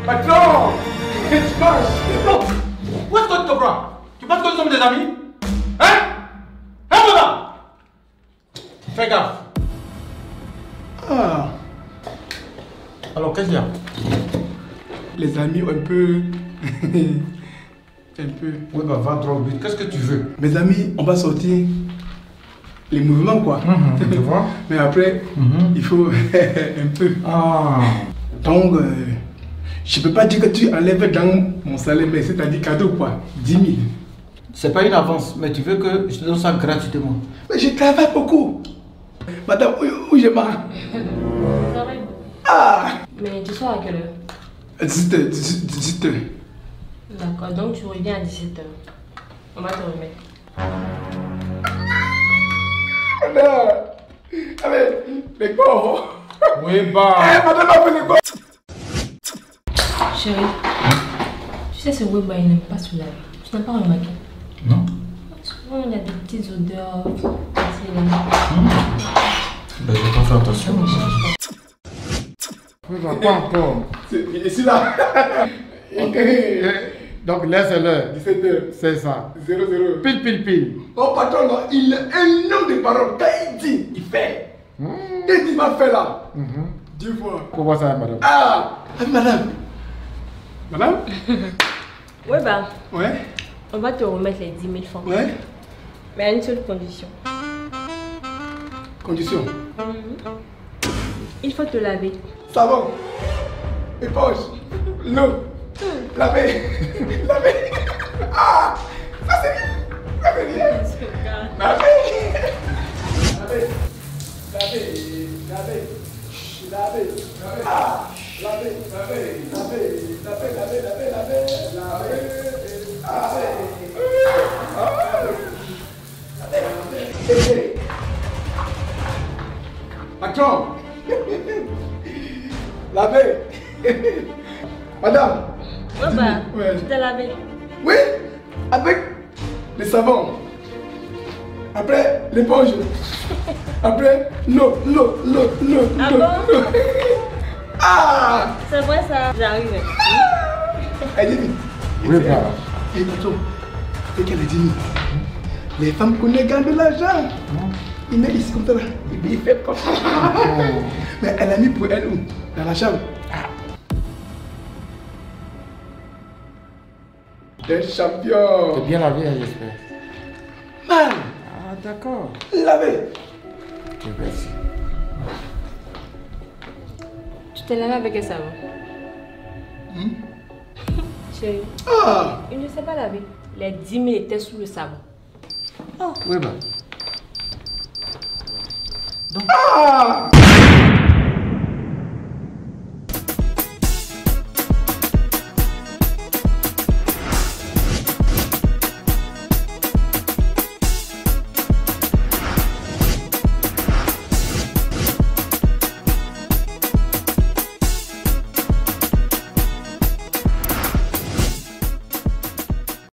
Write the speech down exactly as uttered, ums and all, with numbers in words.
Patron! Qu'est-ce qui se passe? Non! Où est-ce que tu te crois? Tu penses que nous sommes des amis? Hein? Hein, madame? Fais gaffe. Ah! Alors, qu'est-ce qu'il y a? Les amis un peu... un peu... Oui, bah va trop vite. Qu'est-ce que tu veux? Mes amis, on va sortir les mouvements quoi. Mmh, tu vois? Mais après, mmh. il faut un peu. Ah. Donc, euh, je peux pas dire que tu enlèves dans mon salaire, mais c'est-à-dire cadeau quoi. dix mille. C'est pas une avance, mais tu veux que je te donne ça gratuitement. Mais je travaille beaucoup. Madame, où, où je marre? Ah! Mais tu sors à quelle heure? dix-huit heures. dix-huit heures. D'accord, donc tu reviens à dix-sept heures. On va te remettre. Non! Allez, les gars! Oui, bah. Eh, madame, appelez les gars! Chérie, tu sais, ce Weba, il n'aime pas se laver. Tu n'as pas remarqué? Non. Souvent, il y a des petites odeurs. C'est là. Mmh. Ben, je vais pas faire attention. Oui, bah, pas encore. C'est ici là! Okay. Donc laisse-le. dix-sept heures. C'est ça. zéro zéro. Pile, pile, pile. Oh patron, non, il a un nom de parole. Quand il dit, il fait. Mmh. Qu'est-ce qu'il va faire là? Mmh. Dix fois. Comment ça, madame? Ah! Ah, madame. Madame? Ouais, bah. Ouais. On va te remettre les dix mille francs. Ouais. Mais à une seule condition. Condition. Mmh. Il faut te laver. Savon. Éponge. L'eau. Laver. Laver. Ah! Ça c'est bien. Ça c'est bien. Laver. Laver. Laver. Laver. Laver. Ah! Laver. Laver. Laver. Laver. Laver. Laver. Laver. Laver. Ah! Laver. Patron. Laver. Madame. Ouais, bah. Ouais. Tu t'es lavé. Oui, avec le savon. Après, l'éponge. Après, l'eau, l'eau, l'eau, l'eau. Ah l'eau, bon? l'eau. Ah! C'est vrai ça? J'arrive. Elle dit, Oui, bah. et patron, c'est qu'elle a dit, les femmes connaissent gagnent de l'argent. Il met ici comme ça là, et puis il fait comme ça. Mais elle a mis pour elle où? Dans la chambre. Ah. Des champions. T'es bien lavé, j'espère. Mal. Ah, d'accord. Lavé. Ok, merci. Tu t'es lavé avec un savon? Hmm? Chérie, Ah. il ne s'est pas lavé. Les dix mille étaient sous le savon. Oui, bah. Ah.